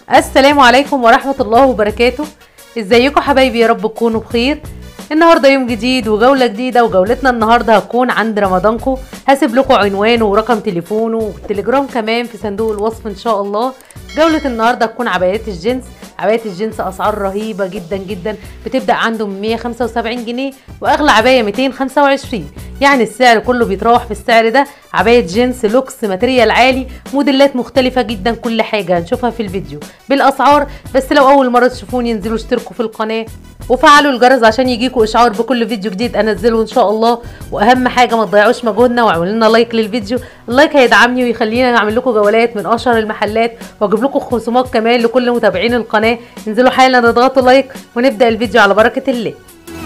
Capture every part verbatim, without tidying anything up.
السلام عليكم ورحمة الله وبركاته. ازيكم حبايبي؟ يا رب تكونوا بخير. النهارده يوم جديد وجولة جديدة، وجولتنا النهارده هتكون عند رمضانكو. هسيب لكم عنوانه ورقم تليفونه والتليجرام كمان في صندوق الوصف ان شاء الله. جولة النهارده هتكون عبايات الجنس. عبايات الجنس اسعار رهيبة جدا جدا، بتبدأ عنده من مية وخمسة وسبعين جنيه واغلى عباية ميتين وخمسة وعشرين، يعني السعر كله بيتراوح في السعر ده. عباية جنس لوكس، ماتريال عالي، موديلات مختلفة جدا، كل حاجة هنشوفها في الفيديو بالاسعار. بس لو اول مرة تشوفوني انزلوا اشتركوا في القناة وفعلوا الجرس عشان يجيكوا اشعار بكل فيديو جديد انزله ان شاء الله. واهم حاجه ما تضيعوش مجهودنا واعملوا لنا لايك للفيديو. اللايك هيدعمني ويخلينا نعمل لكم جولات من اشهر المحلات، واجيب لكم خصومات كمان لكل متابعين القناه. انزلوا حالا اضغطوا لايك ونبدا الفيديو على بركه الله.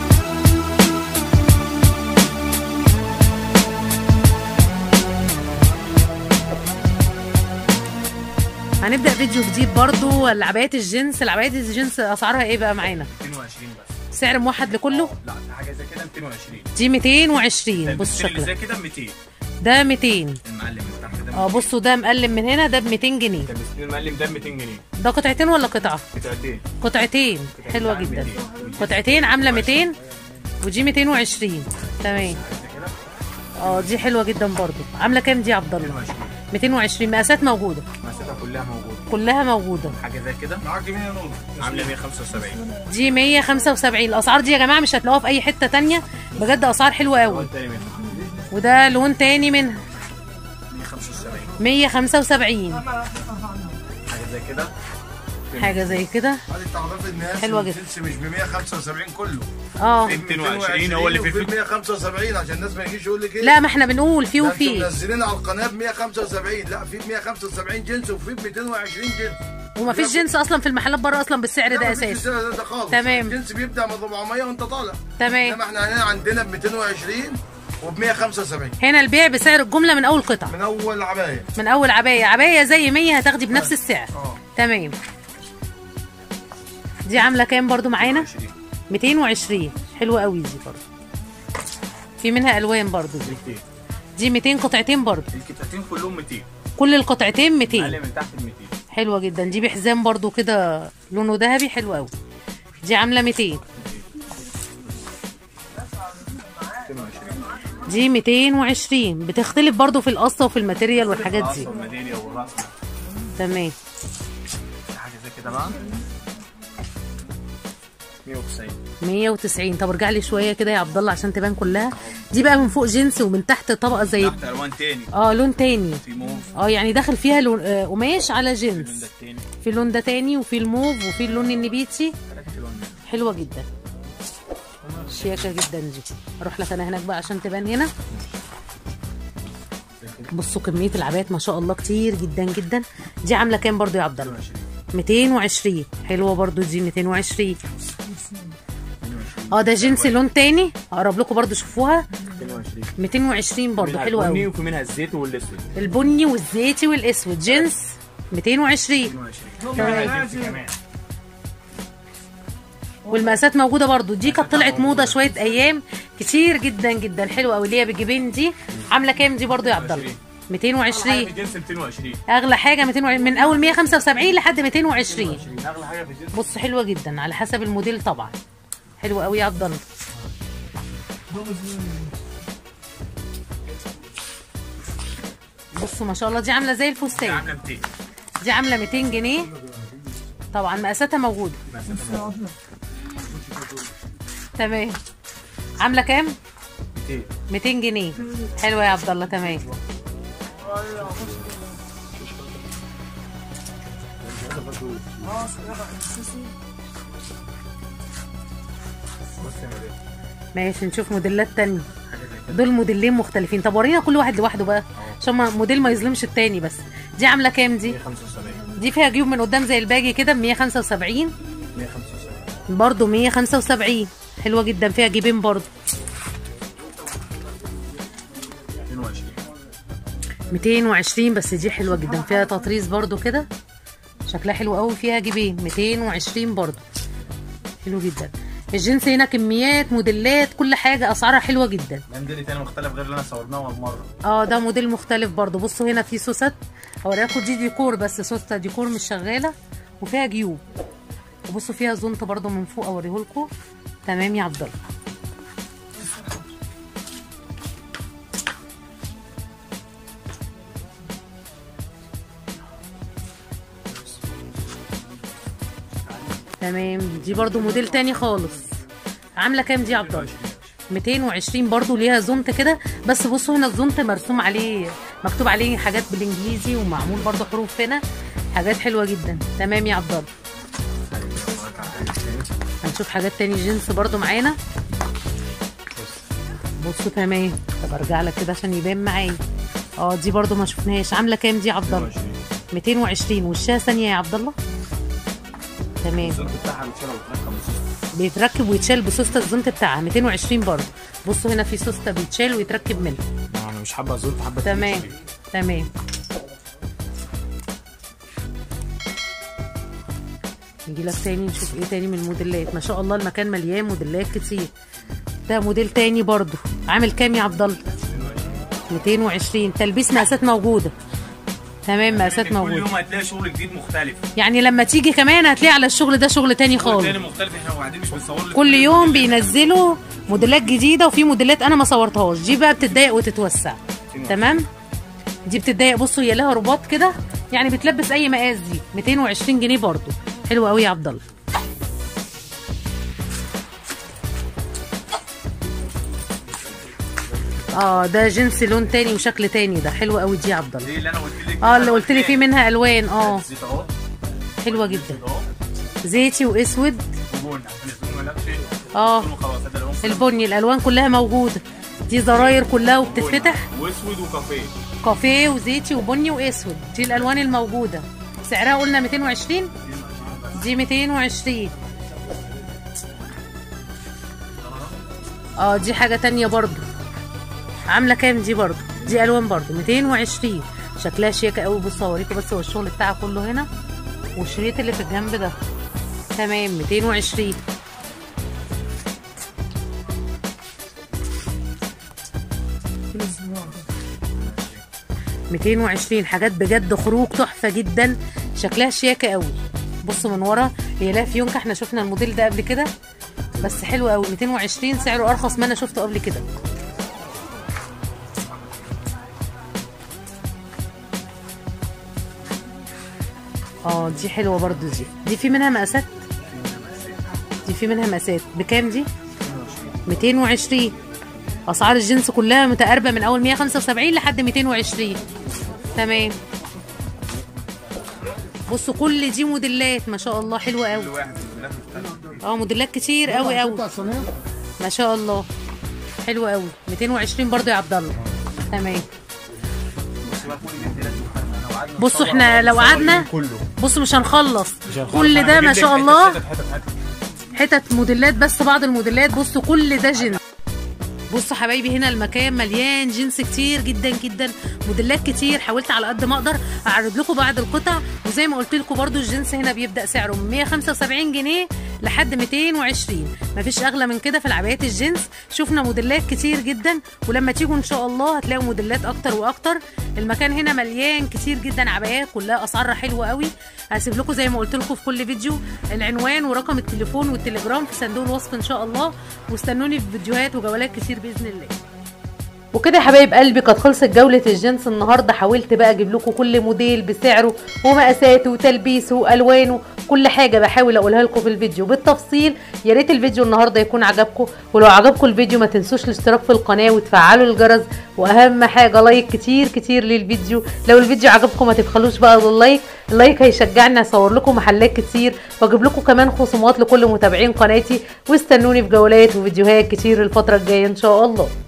هنبدا فيديو جديد برضو العبايات الجنس. العبايات الجنس اسعارها ايه بقى معانا؟ ميتين وعشرين بس. سعر موحد لكله؟ لا، حاجه زي كده ميتين وعشرين. دي ميتين وعشرين. بص شكلها زي شكلها كده ميتين. ده ميتين. المعلم من تحت ده اه بصوا ده مقلم من هنا، ده ب ميتين جنيه. ده المعلم ده ب ميتين جنيه. ده قطعتين ولا قطعه؟ قطعتين. قطعتين. حلوه جدا. قطعتين عامله ميتين ودي ميتين وعشرين. تمام. اه دي حلوه جدا برضو. عامله كام دي يا عبد الله؟ ميتين وعشرين. مقاسات موجوده؟ مقاساتها كلها موجوده. كلها موجوده. حاجه زي كده معاك مية نور، عامله مية وخمسة وسبعين. دي مية وخمسة وسبعين. الاسعار دي يا جماعه مش هتلاقوها في اي حته تانية، بجد اسعار حلوه قوي. وده لون تاني منها مية وخمسة وسبعين. مية وخمسة وسبعين. حاجه زي كده حاجه زي كده حلوه جدا. مش ب مية وخمسة وسبعين كله. اه ميتين وعشرين هو اللي في مية وخمسة وسبعين عشان الناس ما يجيش يقول لك ايه. لا ما احنا بنقول في وفي. انتوا منزلين على القناه ب مية وخمسة وسبعين، لا في ب مية وخمسة وسبعين جنس وفي ب ميتين وعشرين جنس. ومفيش جنس اصلا في المحلات بره اصلا بالسعر ده اساسا. مفيش ده, ده خالص. تمام. الجنس بيبدا من أربعمية وانت طالع. تمام. انما احنا هنا عندنا ب ميتين وعشرين وب مية وخمسة وسبعين. هنا البيع بسعر الجمله من اول قطعه، من اول عبايه. من اول عبايه. عبايه زي مية هتاخدي بنفس السعر. اه تمام. دي عامله كام برضو معانا؟ ميتين وعشرين. حلوه قوي دي برضو. في منها الوان برضو. دي دي ميتين قطعتين برضو. القطعتين كلهم ميتين. كل القطعتين ميتين. المعلم من تحت ال ميتين. حلوه جدا. دي بحزام برضو كده لونه ذهبي، حلو قوي. دي عامله ميتين. دي ميتين وعشرين. بتختلف برضو في القصه وفي الماتيريال والحاجات دي. تمام. حاجه زي كده بقى مية وتسعين. مية وتسعين. طب ارجع لي شويه كده يا عبد الله عشان تبان كلها. دي بقى من فوق جنس ومن تحت طبقه زي تحت الوان تاني. اه لون تاني. في موف. اه يعني داخل فيها لون آه قماش على جنس. اللون ده التاني. في اللون ده تاني وفي الموف وفي اللون النبيتي. حلوه جدا، شياكه جدا دي. اروح لك انا هناك بقى عشان تبان هنا. بصوا كميه العبايات ما شاء الله كتير جدا جدا. دي عامله كام برضو يا عبد الله؟ ميتين وعشرين. حلوه برضو دي ميتين وعشرين. اه ده جنس لون تاني، اقرب لكم برضو شوفوها. ميتين وعشرين برضو. حلوه قوي. وفي منها الزيت والاسود. البني والزيتي والاسود. جنس ميتين وعشرين. والمقاسات موجوده برضو. دي كانت طلعت موضه شويه ايام كتير جدا جدا. حلوه قوي اللي هي بالجيبين دي. عامله كام دي برضو يا عبد الله؟ ميتين وعشرين. جنس ميتين وعشرين. اغلى حاجه ميتين وعشرين، من اول مية وخمسة وسبعين لحد ميتين وعشرين. اغلى حاجه في الجنس. بص حلوه جدا على حسب الموديل طبعا. حلوه قوي يا عبد الله. بصوا ما شاء الله. دي عامله زي الفستان. عامله ميتين. دي عامله ميتين جنيه. طبعا مقاساتها موجوده. تمام. عامله كام؟ ميتين. ميتين جنيه. حلوه يا عبد الله. تمام. ماشي نشوف موديلات تانية. دول موديلين مختلفين. طب ورينا كل واحد لوحده بقى عشان موديل ما يظلمش التاني. بس دي عامله كام دي؟ مية وخمسة وسبعين. دي فيها جيوب من قدام زي الباجي كده ب مية وخمسة وسبعين. مية وخمسة وسبعين برضه مية وخمسة وسبعين. حلوه جدا. فيها جيبين برضه. ميتين وعشرين. ميتين وعشرين. بس دي حلوه جدا. فيها تطريز برضه كده، شكلها حلو قوي. فيها جيبين. ميتين وعشرين برضه. حلو جدا. الجنس هنا كميات موديلات كل حاجه اسعارها حلوه جدا. ده موديل تاني مختلف غير اللي انا صورناه اول مره. اه ده موديل مختلف برضو. بصوا هنا في سوست، هوريكم دي ديكور بس سوسته ديكور مش شغاله. وفيها جيوب، وبصوا فيها زنط برضو من فوق اوريهولكوا. تمام يا عبد الله. تمام. دي برضو موديل تاني خالص. عامله كام دي يا عبد الله؟ ميتين وعشرين برضو، ليها زنط كده، بس بصوا هنا الزنط مرسوم عليه، مكتوب عليه حاجات بالانجليزي ومعمول برضو حروف هنا، حاجات حلوه جدا. تمام يا عبد الله. هنشوف حاجات تاني جينز برضو معانا. بصوا تمام. طب ارجع لك كده عشان يبان معايا. اه دي برضو ما شفناهاش. عامله كام دي يا عبد الله؟ ميتين وعشرين. وشها ثانيه يا عبد الله. تمام. بيتركب ويتشال بسوسته الزنط بتاعها. ميتين وعشرين برضه. بصوا هنا في سوسته بيتشال ويتركب منها. انا مش حابه زنط، حابه تمام تمام. نجي لك تاني نشوف ايه تاني من الموديلات. ما شاء الله المكان مليان موديلات كتير. ده موديل تاني برضه. عامل كام يا عبد الله؟ ميتين وعشرين. تلبيس مقاسات موجوده. تمام مقاسات موجوده. كل يوم هتلاقي شغل جديد مختلف، يعني لما تيجي كمان هتلاقي على الشغل ده شغل تاني خالص. تاني مختلف. احنا قاعدين مش بنصور كل يوم بينزلوا موديلات جديده، وفي موديلات انا ما صورتهاش. دي بقى بتتضايق وتتوسع. تمام. دي بتتضايق. بصوا هي لها رباط كده، يعني بتلبس اي مقاس. دي ميتين وعشرين جنيه برضو. حلوه قوي يا عبد الله. اه ده جنس لون تاني وشكل تاني. ده حلو قوي دي يا عبد الله. دي اللي انا قلت لك. اه اللي قلت لي في منها الوان. اه حلوه جدا. زيتي واسود اه البني. الالوان كلها موجوده. دي زراير كلها وبتتفتح. واسود وكافيه. كافيه وزيتي وبني واسود. دي الالوان الموجوده. سعرها قلنا ميتين وعشرين. دي ميتين وعشرين. اه دي حاجه تانية برضو. عامله كام دي برضو؟ دي الوان برضو. ميتين وعشرين. شكلها شياكه قوي. بصوا اوريكم بس هو الشغل بتاعها كله هنا، والشريط اللي في الجنب ده. تمام. ميتين وعشرين. ميتين وعشرين. حاجات بجد خروج تحفه جدا. شكلها شياكه قوي. بصوا من ورا هي لها فيونكه. احنا شفنا الموديل ده قبل كده بس حلو قوي. ميتين وعشرين. سعره ارخص ما انا شفته قبل كده. اه دي حلوه برضو. دي دي في منها مقاسات. دي في منها مقاسات. بكام دي؟ ميتين وعشرين. اسعار الجنس كلها متقاربه من اول مية وخمسة وسبعين لحد ميتين وعشرين. تمام. بصوا كل دي موديلات ما شاء الله حلوه قوي. اه موديلات كتير قوي قوي ما شاء الله. حلوه قوي. ميتين وعشرين برضو يا عبد الله. تمام. بصوا احنا لو قعدنا بصوا مش هنخلص كل ده ما شاء الله. حتت موديلات بس بعض الموديلات. بصوا كل ده جنس. بصوا حبايبي هنا المكان مليان جنس كتير جدا جدا. موديلات كتير. حاولت على قد ما اقدر اعرض لكم بعض القطع، وزي ما قلت لكم برده الجنس هنا بيبدا سعره من مية وخمسة وسبعين جنيه لحد ميتين وعشرين. مفيش اغلى من كده في العبايات الجنس. شفنا موديلات كتير جدا، ولما تيجوا ان شاء الله هتلاقوا موديلات اكتر واكتر. المكان هنا مليان كتير جدا عبايات كلها اسعارها حلوه قوي. هسيب لكم زي ما قلت لكم في كل فيديو العنوان ورقم التليفون والتليجرام في صندوق الوصف ان شاء الله، واستنوني في فيديوهات وجولات كتير باذن الله. وكده يا حبايب قلبي قد خلصت جولة الجنس النهارده. حاولت بقى اجيب لكم كل موديل بسعره ومقاساته وتلبيسه والوانه، كل حاجه بحاول اقولها لكم في الفيديو بالتفصيل. يا ريت الفيديو النهارده يكون عجبكم، ولو عجبكم الفيديو ما تنسوش الاشتراك في القناه وتفعلوا الجرس، واهم حاجه لايك كتير كتير للفيديو. لو الفيديو عجبكم ما تبخلوش بقى باللايك. اللايك هيشجعني اصور لكم محلات كتير واجيب لكم كمان خصومات لكل متابعين قناتي. واستنوني في جولات وفيديوهات كتير الفتره الجايه ان شاء الله.